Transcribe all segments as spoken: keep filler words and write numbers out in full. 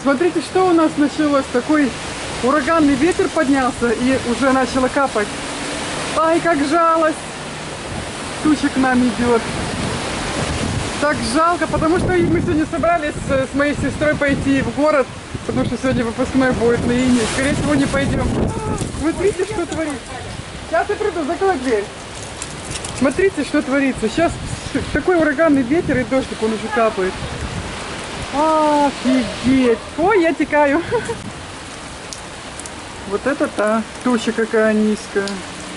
Смотрите, что у нас началось. Такой ураганный ветер поднялся и уже начало капать. Ай, как жалость. Туча к нам идет. Так жалко, потому что мы сегодня собрались с моей сестрой пойти в город, потому что сегодня выпускной будет на Ине. Скорее всего, не пойдем. Смотрите, что творится. Сейчас я приду, закрой дверь. Смотрите, что творится. Сейчас такой ураганный ветер и дождик, он уже капает. Офигеть. Ой, я текаю. Вот это та туча какая низкая.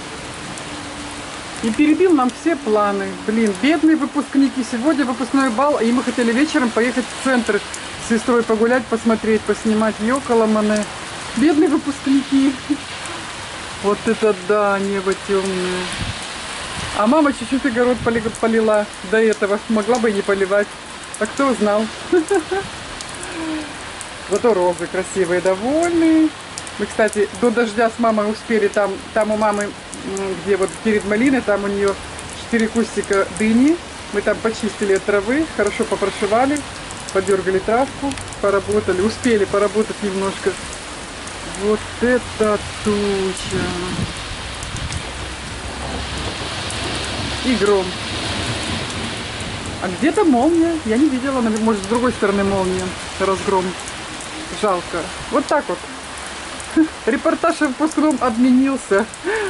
И перебил нам все планы. Блин, бедные выпускники. Сегодня выпускной бал, и мы хотели вечером поехать в центр с сестрой погулять, посмотреть, поснимать Йоколомане. Бедные выпускники. Вот это да, небо темное. А мама чуть-чуть огород полила до этого. Могла бы и не поливать. А кто знал? Зато розы красивые, довольные. Мы, кстати, до дождя с мамой успели. Там, там у мамы, где вот перед малиной, там у нее четыре кустика дыни. Мы там почистили от травы, хорошо попрошивали, подергали травку, поработали. Успели поработать немножко. Вот это туча. И гром. А где-то молния. Я не видела, может, с другой стороны молния. Разгром. Жалко. Вот так вот. Репортаж о выпускном отменился.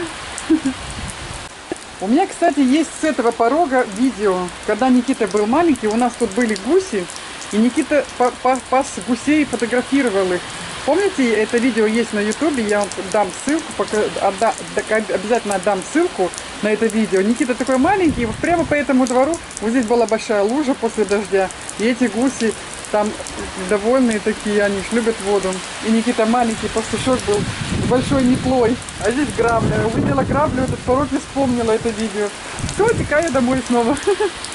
У меня, кстати, есть с этого порога видео. Когда Никита был маленький, у нас тут были гуси. И Никита пас гусей и фотографировал их. Помните, это видео есть на ютубе, я вам дам ссылку, пока, отда, обязательно отдам ссылку на это видео. Никита такой маленький, прямо по этому двору, вот здесь была большая лужа после дождя, и эти гуси там довольные такие, они ж любят воду. И Никита маленький пастушок был с большой метлой, а здесь грабля. Увидела граблю, этот порог и вспомнила это видео. Все, текаю домой снова.